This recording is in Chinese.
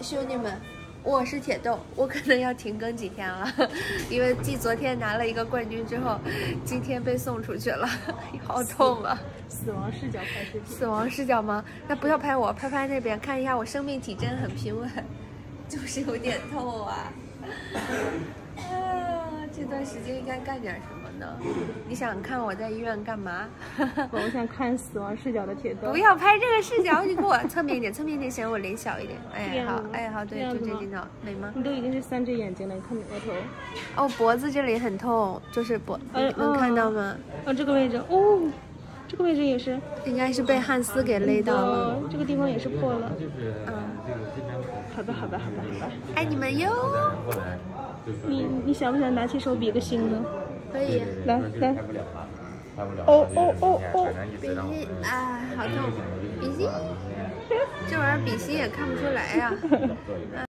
兄弟们，我是铁豆，我可能要停更几天了，因为继昨天拿了一个冠军之后，今天被送出去了，好痛啊！ 死亡视角拍视频。 死亡视角吗？那不要拍我，拍那边，看一下我生命体征很平稳，就是有点痛啊。这段时间应该干点什么呢？你想看我在医院干嘛？ 我想看死亡视角的铁豆。 不要拍这个视角，你给我侧面一点，侧面一点显我脸小一点。哎好，哎好，对，就这镜头，美吗？ 你都已经是3只眼睛了，你看你额头。 哦，脖子这里很痛，就是能看到吗？ 哦，这个位置，哦，这个位置也是， 应该是被汉斯给勒到了。 这个地方也是破了。好吧。 爱你们哟。 你想不想拿起手比个心呢？ 可以。 来。 哦，比心啊，好痛！比心，这玩意儿比心也看不出来呀。